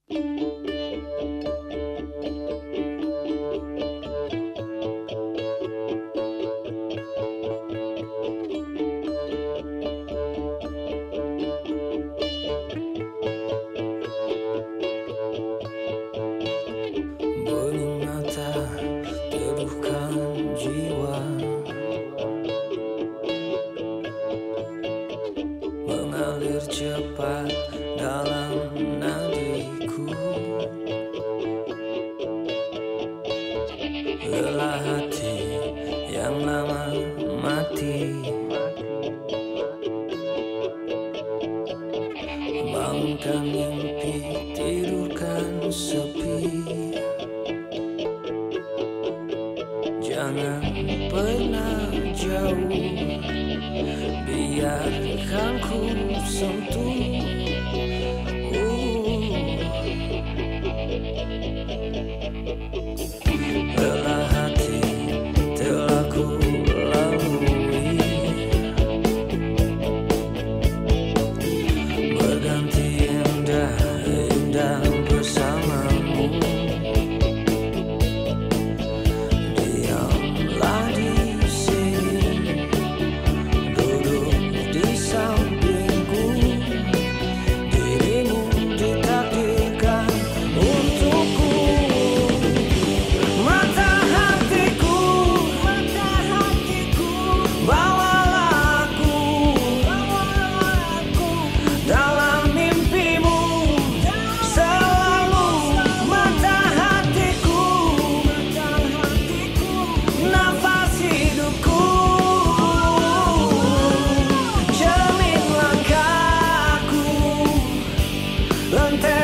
Bening mata teduhkan jiwa, mengalir cepat dalam nadiku. Lelah hati yang lama mati, bangunkan mimpi, tidurkan sepi. Jangan pernah jauh, biarkan ku sentuh. Lelah hati telah ku lalui, berganti indah bersamamu. Diamlah di sini, duduk di sampingku. Dirimu ditakdirkan untukku. Mata hatiku, bawalah aku dalam mimpimu selalu. Mata hatiku, nafas hidupku, cermin langkahku, lentera